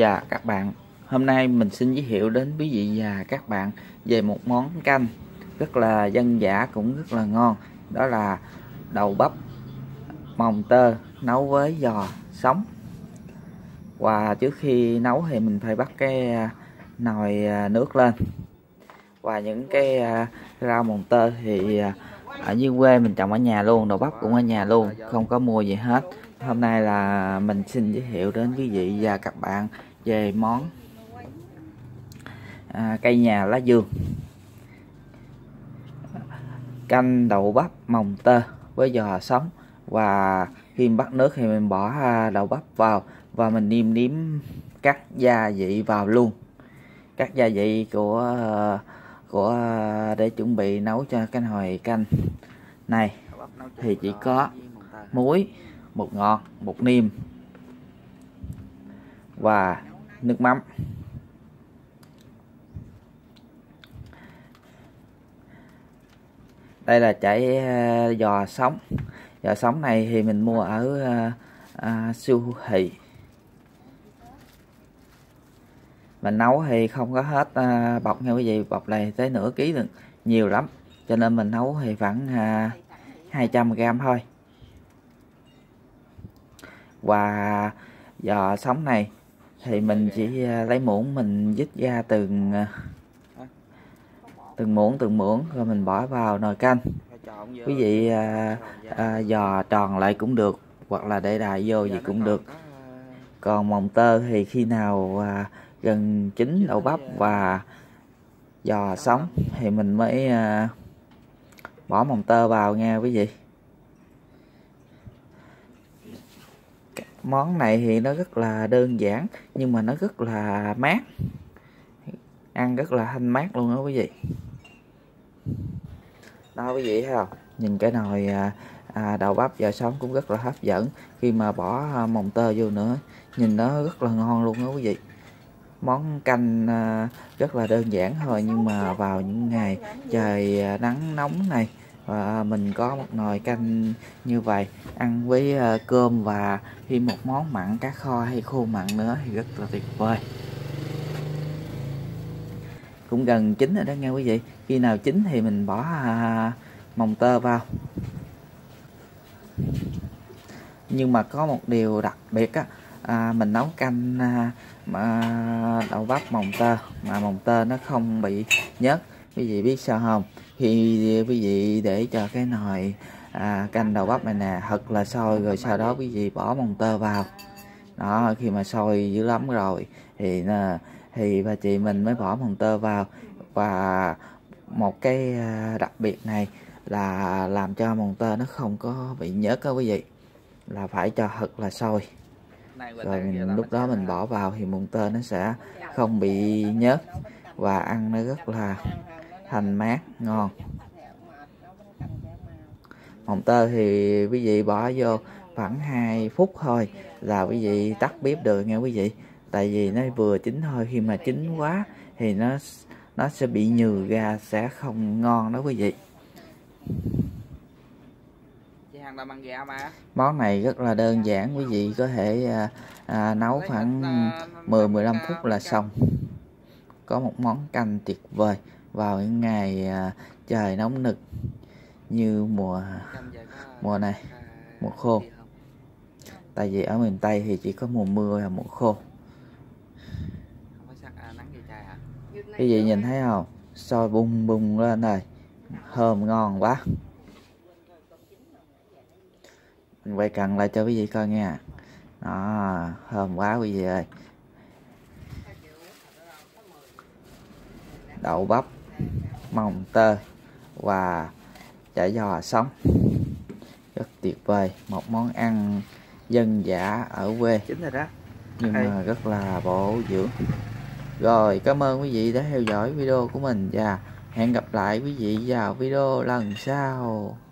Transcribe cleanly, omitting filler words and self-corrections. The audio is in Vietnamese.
Dạ các bạn, hôm nay mình xin giới thiệu đến quý vị và các bạn về một món canh rất là dân dã cũng rất là ngon. Đó là đầu bắp mồng tơi nấu với giò sống. Và trước khi nấu thì mình phải bắt cái nồi nước lên. Và những cái rau mồng tơi thì ở dưới quê mình trồng ở nhà luôn, đầu bắp cũng ở nhà luôn, không có mua gì hết. Hôm nay là mình xin giới thiệu đến quý vị và các bạn về món cây nhà lá vườn, canh đậu bắp mồng tơi với giò sống. Và khi bắt nước thì mình bỏ đậu bắp vào và mình nêm các gia vị vào luôn, các gia vị của để chuẩn bị nấu cho cái nồi canh này thì chỉ có muối, bột ngọt, bột nêm và nước mắm. Đây là chảy giò sống. Giò sống này thì mình mua ở siêu thị. Mình nấu thì không có hết bọc nha quý vị, bọc này tới nửa ký được, nhiều lắm, cho nên mình nấu thì khoảng 200g thôi. Và giò sống này thì mình chỉ lấy muỗng mình dứt ra từng muỗng rồi mình bỏ vào nồi canh. Quý vị giò tròn lại cũng được, hoặc là để đài vô gì cũng được. Còn mồng tơi thì khi nào gần chín đậu bắp và giò sống thì mình mới bỏ mồng tơi vào nha quý vị. Món này thì nó rất là đơn giản nhưng mà nó rất là mát, ăn rất là thanh mát luôn đó quý vị. Đó quý vị thấy không, nhìn cái nồi đậu bắp giò sống cũng rất là hấp dẫn. Khi mà bỏ mồng tơi vô nữa nhìn nó rất là ngon luôn đó quý vị. Món canh rất là đơn giản thôi, nhưng mà vào những ngày trời nắng nóng này mình có một nồi canh như vậy ăn với cơm và thêm một món mặn cá kho hay khô mặn nữa thì rất là tuyệt vời. Cũng gần chín rồi đó nghe quý vị. Khi nào chín thì mình bỏ mồng tơi vào. Nhưng mà có một điều đặc biệt á, mình nấu canh đậu bắp mồng tơi mà mồng tơi nó không bị nhớt. Quý vị biết sao không? Khi quý vị để cho cái nồi canh đậu bắp này nè thật là sôi, rồi sau đó quý vị bỏ mồng tơi vào đó, khi mà sôi dữ lắm rồi thì bà chị mình mới bỏ mồng tơi vào. Và một cái đặc biệt này là làm cho mồng tơi nó không có bị nhớt đó quý vị, là phải cho thật là sôi rồi lúc đó mình bỏ vào thì mồng tơi nó sẽ không bị nhớt và ăn nó rất là thanh mát ngon. Mồng tơi thì quý vị bỏ vô khoảng 2 phút thôi là quý vị tắt bếp được nghe quý vị. Tại vì nó vừa chín thôi, khi mà chín quá thì nó sẽ bị nhừ ra, sẽ không ngon đó quý vị. Món này rất là đơn giản, quý vị có thể nấu khoảng 10-15 phút là xong. Có một món canh tuyệt vời vào những ngày trời nóng nực như mùa này, mùa khô. Tại vì ở miền Tây thì chỉ có mùa mưa và mùa khô. Quý vị nhìn thấy không, sôi bùng bùng lên rồi, thơm ngon quá. Mình quay cận lại cho quý vị coi nha. Đó, thơm quá quý vị ơi. Đậu bắp mồng tơi và chả giò sống rất tuyệt vời, một món ăn dân dã ở quê nhưng mà rất là bổ dưỡng. Rồi, cảm ơn quý vị đã theo dõi video của mình và hẹn gặp lại quý vị vào video lần sau.